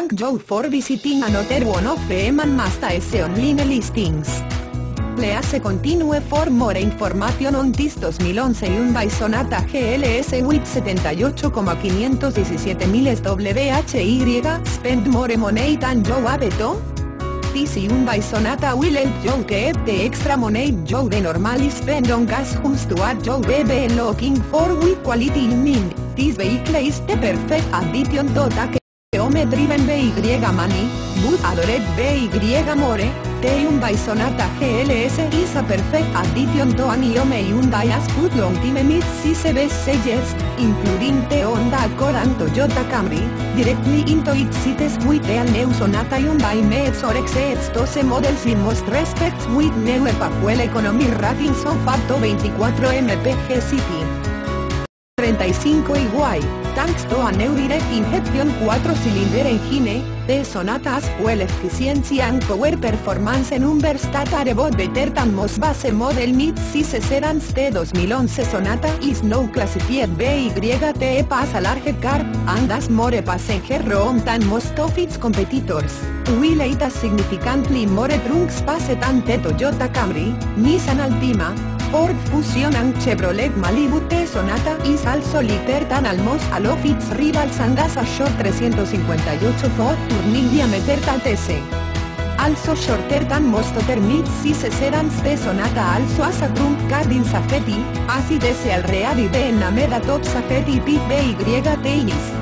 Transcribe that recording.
thank you for visiting another one of Eman Masta S online listings. Please continue for more information on this 2011 Hyundai Sonata GLS with 78,517 miles WHY, spend more money than you have to? This Hyundai Sonata will help you get the extra money you the normally spend on gas homes to what you be looking for with quality in mind. This vehicle is the perfect addition to take home-driven BY money, but adored BY more. The Hyundai Sonata GLS is a perfect addition to any home Hyundai has put long time mid-size best-sellers, including the Honda Accord and Toyota Camry, directly into its seats with the all-new Sonata Hyundai meets or exceeds those models in most respects with new fuel economy ratings of up to 24 mpg city. 35 YY, thanks to a new direct injection 4-cylinder engine, the Sonata's fuel efficiency and power performance numbers that are both better than most base model mid-size sedans. The 2011 Sonata is now classified BYD as a large car, and has more passenger room than most of its competitors, while it has significantly more trunk space than the Toyota Camry, Nissan Altima, Ford Fusion and Chevrolet Malibu. The Sonata is also lighter than almost all of its rivals and has a short 358-foot turning diameter that is also shorter than most other mid-size sedans. The Sonata also has a trunk card in safety, as it is already the enamored top safety pit BYD is.